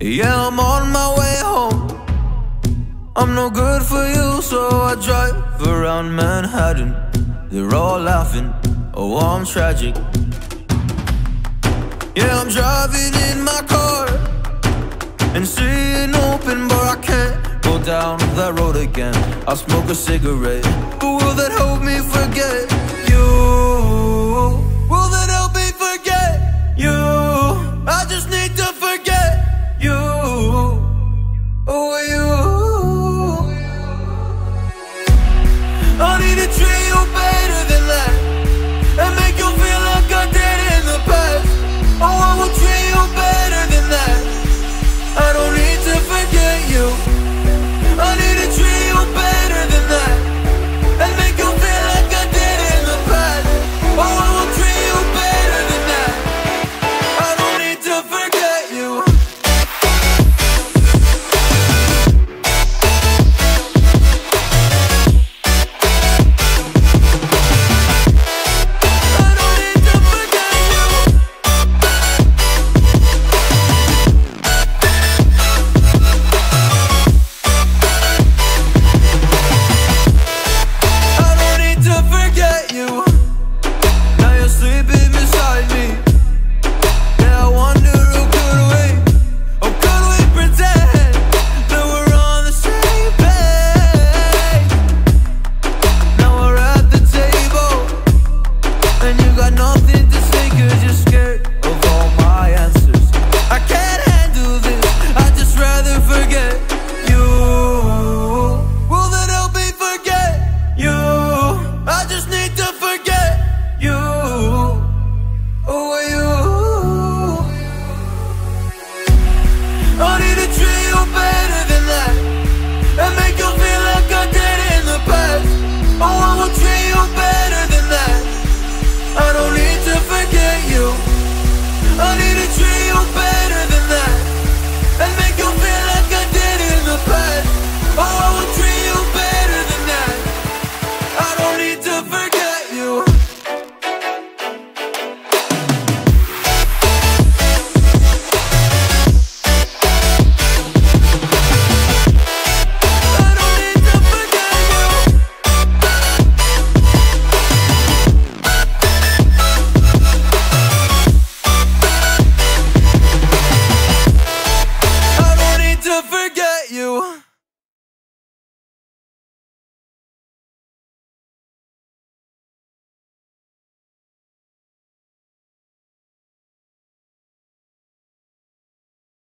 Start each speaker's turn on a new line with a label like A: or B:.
A: Yeah, I'm on my way home. I'm no good for you, so I drive around Manhattan. They're all laughing, oh, I'm tragic. Yeah, I'm driving in my car and seeing open, but I can't go down that road again. I'll smoke a cigarette, but will that help me forget?